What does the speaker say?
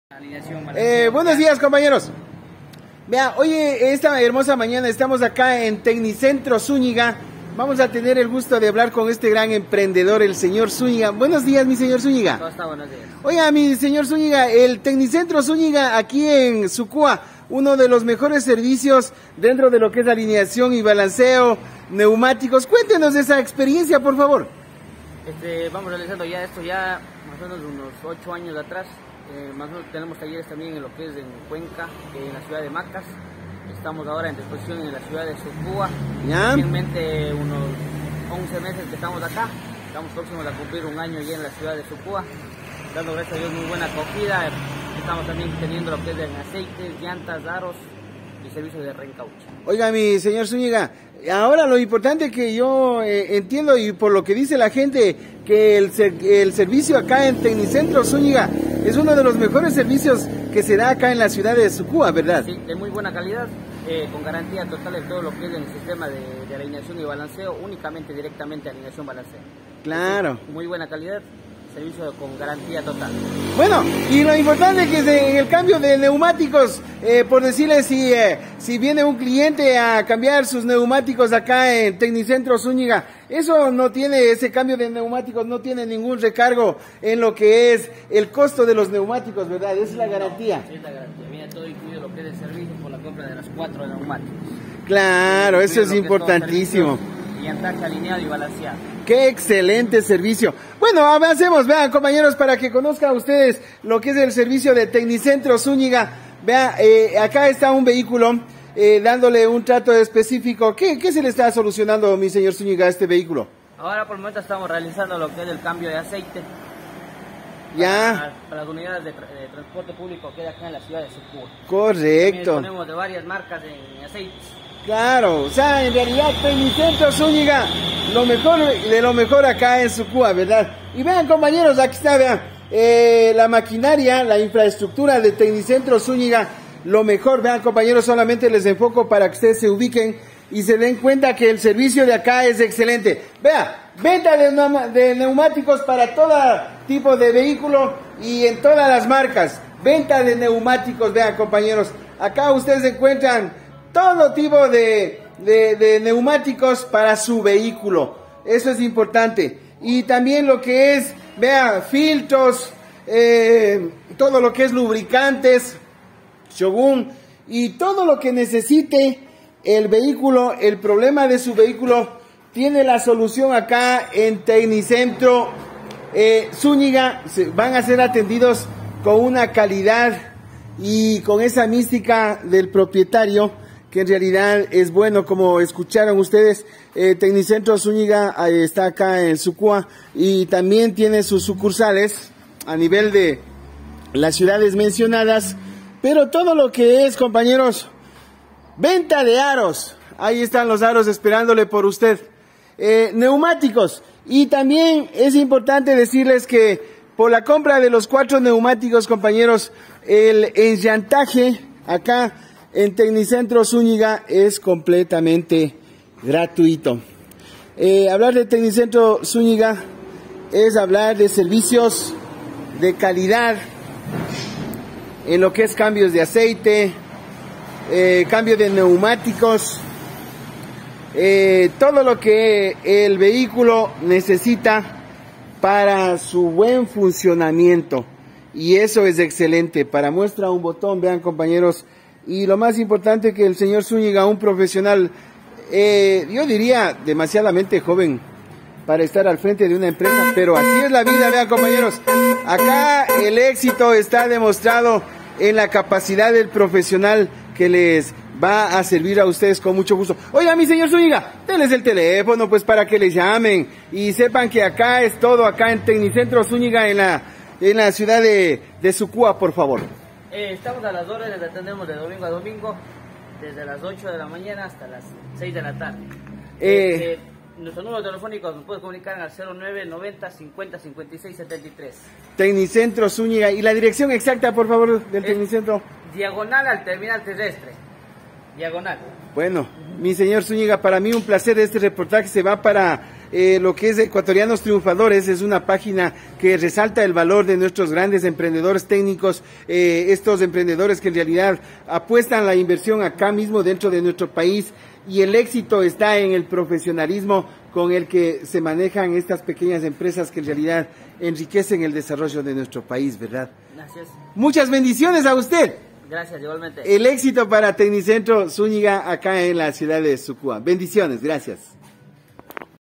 Buenos días, compañeros. Vea, hoy esta hermosa mañana estamos acá en Tecnicentro Zúñiga. Vamos a tener el gusto de hablar con este gran emprendedor, el señor Zúñiga. Buenos días, mi señor Zúñiga. ¿Cómo está? Buenos días. Oiga, mi señor Zúñiga, el Tecnicentro Zúñiga aquí en Sucúa, uno de los mejores servicios dentro de lo que es alineación y balanceo, neumáticos. Cuéntenos de esa experiencia, por favor. Vamos realizando ya esto ya más o menos unos 8 años atrás. Más o menos tenemos talleres también en lo que es en Cuenca, en la ciudad de Macas. Estamos ahora en disposición en la ciudad de Sucúa. Recientemente unos 11 meses que estamos acá. Estamos próximos a cumplir un año ya en la ciudad de Sucúa. Dando gracias a Dios muy buena acogida. Estamos también teniendo lo que es en aceites, llantas, aros y servicios de reencauche. Oiga, mi señor Zúñiga, ahora lo importante que yo entiendo y por lo que dice la gente, que el servicio acá en Tecnicentro Zúñiga es uno de los mejores servicios que se da acá en la ciudad de Sucúa, ¿verdad? Sí, de muy buena calidad, con garantía total de todo lo que es en el sistema de alineación y balanceo, únicamente directamente alineación balanceo. Claro. Muy buena calidad, servicio con garantía total. Bueno, y lo importante es que en el cambio de neumáticos, por decirle, si viene un cliente a cambiar sus neumáticos acá en Tecnicentro Zúñiga, eso no tiene, ese cambio de neumáticos no tiene ningún recargo en lo que es el costo de los neumáticos, ¿verdad? Esa es la garantía. Es la garantía, viene todo incluido lo que es el servicio por la compra de las 4 neumáticos. Claro, eso es importantísimo. Y llantaje alineado y balanceado. ¡Qué excelente servicio! Bueno, avancemos, vean, compañeros, para que conozcan ustedes lo que es el servicio de Tecnicentro Zúñiga. Vean, acá está un vehículo dándole un trato específico. ¿Qué se le está solucionando, mi señor Zúñiga, a este vehículo? Ahora por el momento estamos realizando lo que es el cambio de aceite. Ya. Para las unidades de transporte público que hay acá en la ciudad de Sucúa. Correcto. También disponemos de varias marcas en aceites. Claro, o sea, en realidad Tecnicentro Zúñiga, lo mejor de lo mejor acá en Sucúa, ¿verdad? Y vean, compañeros, aquí está, vean, la maquinaria, la infraestructura de Tecnicentro Zúñiga, lo mejor, vean, compañeros, solamente les enfoco para que ustedes se ubiquen y se den cuenta que el servicio de acá es excelente. Vea, venta de neumáticos para todo tipo de vehículo y en todas las marcas. Venta de neumáticos, vean, compañeros, acá ustedes encuentran todo tipo de neumáticos para su vehículo. Eso es importante. Y también lo que es, vea, filtros, todo lo que es lubricantes, Shogun, y todo lo que necesite el vehículo, el problema de su vehículo, tiene la solución acá en Tecnicentro Zúñiga. Van a ser atendidos con una calidad y con esa mística del propietario, que en realidad es bueno, como escucharon ustedes. Tecnicentro Zúñiga está acá en Sucúa y también tiene sus sucursales a nivel de las ciudades mencionadas, pero todo lo que es, compañeros, venta de aros, ahí están los aros esperándole por usted, neumáticos, y también es importante decirles que por la compra de los 4 neumáticos, compañeros, el enllantaje acá en Tecnicentro Zúñiga es completamente gratuito. Hablar de Tecnicentro Zúñiga es hablar de servicios de calidad en lo que es cambios de aceite, cambio de neumáticos, todo lo que el vehículo necesita para su buen funcionamiento. Y eso es excelente. Para muestra un botón, vean, compañeros. Y lo más importante, que el señor Zúñiga, un profesional, yo diría demasiadamente joven para estar al frente de una empresa, pero así es la vida, vean, compañeros. Acá el éxito está demostrado en la capacidad del profesional que les va a servir a ustedes con mucho gusto. Oiga, mi señor Zúñiga, denles el teléfono pues para que les llamen y sepan que acá es todo, acá en Tecnicentro Zúñiga, en la ciudad de Sucúa, por favor. Estamos a las horas, les atendemos de domingo a domingo, desde las 8 de la mañana hasta las 6 de la tarde. Nuestro número telefónico nos puede comunicar al 09 90 50 56 73. Tecnicentro Zúñiga. ¿Y la dirección exacta, por favor, del Tecnicentro? Diagonal al terminal terrestre. Diagonal. Bueno, mi señor Zúñiga, para mí un placer. Este reportaje se va para lo que es Ecuatorianos Triunfadores, es una página que resalta el valor de nuestros grandes emprendedores técnicos, estos emprendedores que en realidad apuestan la inversión acá mismo dentro de nuestro país, y el éxito está en el profesionalismo con el que se manejan estas pequeñas empresas que en realidad enriquecen el desarrollo de nuestro país, ¿verdad? Gracias. Muchas bendiciones a usted. Gracias, igualmente. El éxito para Tecnicentro Zúñiga acá en la ciudad de Sucúa. Bendiciones, gracias.